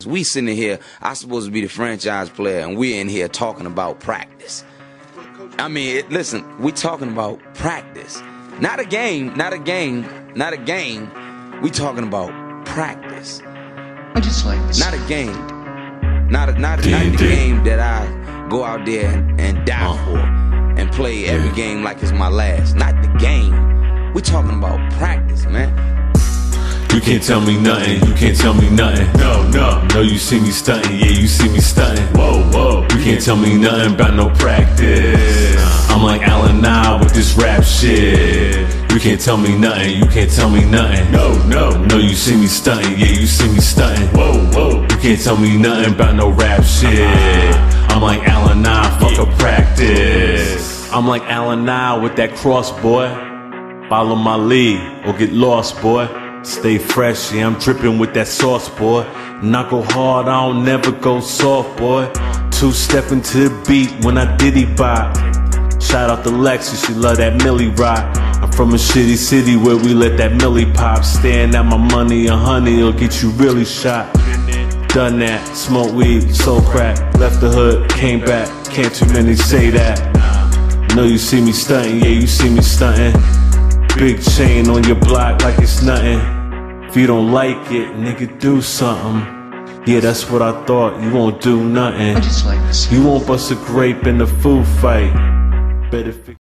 We sitting here, I'm supposed to be the franchise player, and we're in here talking about practice. I mean, listen, we talking about practice. Not a game, not a game, not a game. We talking about practice. I just like this. Not a game. Not the game that I go out there and die for and play every game like it's my last. Not the game. We talking about practice, man. You can't tell me nothing, you can't tell me nothing. No, you see me stunting, yeah, you see me stunting. Whoa, you can't tell me nothing about no practice. I'm like Allen Nye with this rap shit. You can't tell me nothing, you can't tell me nothing. No, you see me stunting, yeah, you see me stunting. Whoa, you can't tell me nothing about no rap shit. I'm like Allen Nye, fuck a practice. I'm like Allen Nye with that cross, boy. Follow my lead or get lost, boy. Stay fresh, yeah, I'm dripping with that sauce, boy. And I go hard, I don't never go soft, boy. Two-stepping to the beat when I diddy bop. Shout out to Lexi, she love that Millie rock. I'm from a shitty city where we let that Millie pop. Staring at my money and honey, it'll get you really shot. Done that, smoke weed, sold crack. Left the hood, came back, can't too many say that. Know you see me stunting, yeah, you see me stunting. Big chain on your block like it's nothing. If you don't like it, nigga, do something. Yeah, that's what I thought, you won't do nothing. I just like this. You won't bust a grape in the food fight. Better